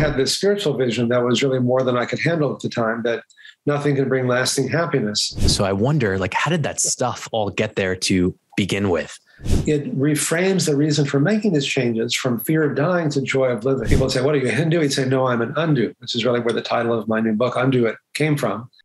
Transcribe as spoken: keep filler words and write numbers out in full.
had this spiritual vision that was really more than I could handle at the time, that nothing can bring lasting happiness. So I wonder, like, how did that stuff all get there to begin with? It reframes the reason for making these changes from fear of dying to joy of living. People would say, what are you, a Hindu? He'd say, no, I'm an Undu, which is really where the title of my new book, Undo It, came from.